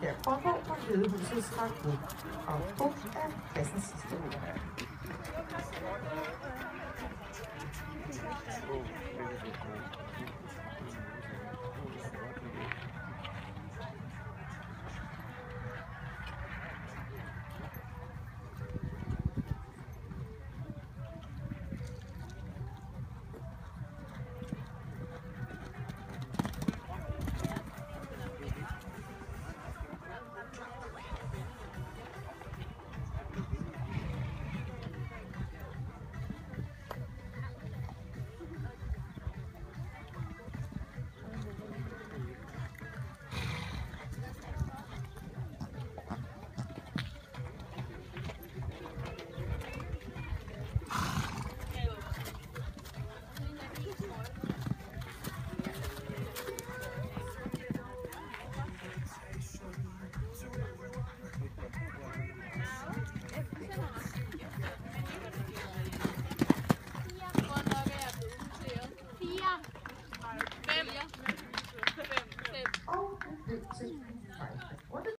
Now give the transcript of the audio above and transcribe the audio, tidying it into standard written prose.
her foregår på Hedehusets trækbrug, og brug er klassens sidste ord. Og det blev til fejl.